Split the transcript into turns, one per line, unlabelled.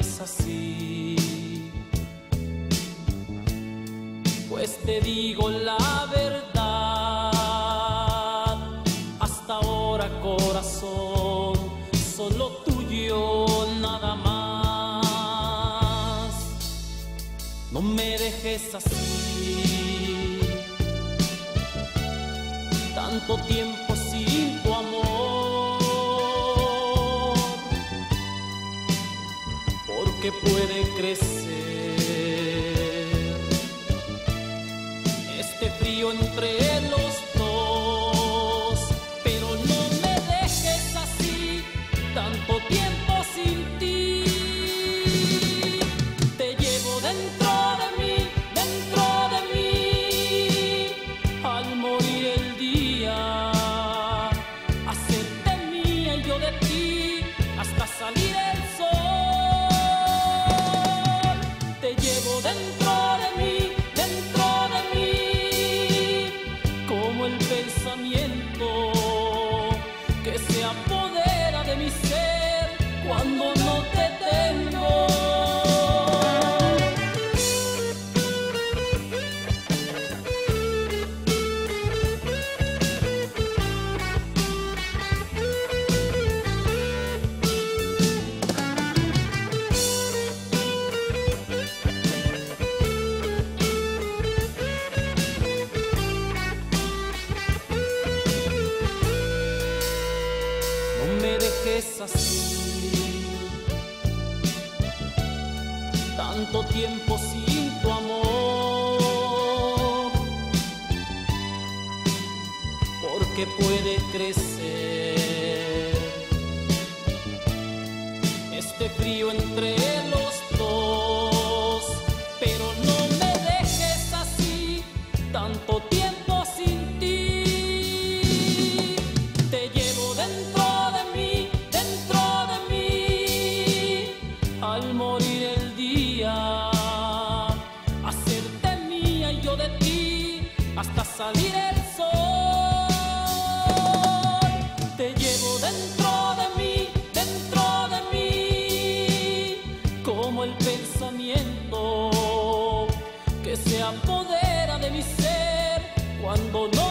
dejes así, pues te digo la verdad. Hasta ahora, corazón, solo tuyo, nada más. No me dejes así, tanto tiempo sin tu amor, porque puede crecer este frío entre los dos. Pero no me dejes así, tanto tiempo sin ti. Te llevo dentro de mí, al morir el día, hacerte mía y yo de ti, hasta salir el sol. Te llevo dentro de mí, como el pensamiento que se apodera de mi ser cuando no te tengo. No me dejes así, tanto tiempo sin tu amor, porque puede crecer este frío entre los dos. Pero no me dejes así, tanto tiempo sin ti. Te llevo dentro de mí, al morir el día, hacerte mía y yo de ti, hasta salir el sol. Te llevo dentro de mí, como el pensamiento que se apodera de mi ser cuando no